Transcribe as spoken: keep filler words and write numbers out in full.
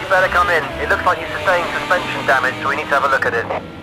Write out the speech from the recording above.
better come in. It looks like you sustained suspension damage, so we need to have a look at it.